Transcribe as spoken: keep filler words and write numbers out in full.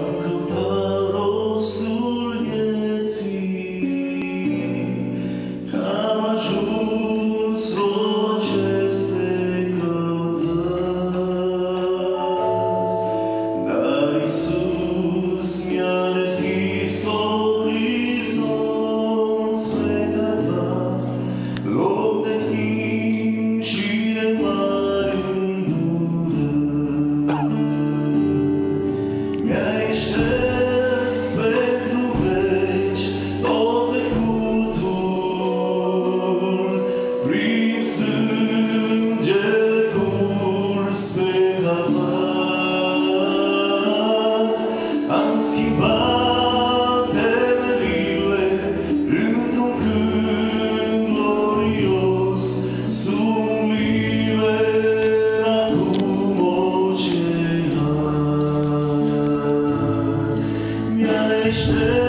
căutat rostul vieții, am ajuns la aceste căutări. Dar Iisus mi-a deschis orizont spre căutări, loc de timp și de mari îndurări. Mi-ai șters pentru veci tot trecutul, prin sânge curs pe Calvar. Am schimbat temerile într-un cânt glorios, sunt liber acum ocean. Mi-ai șters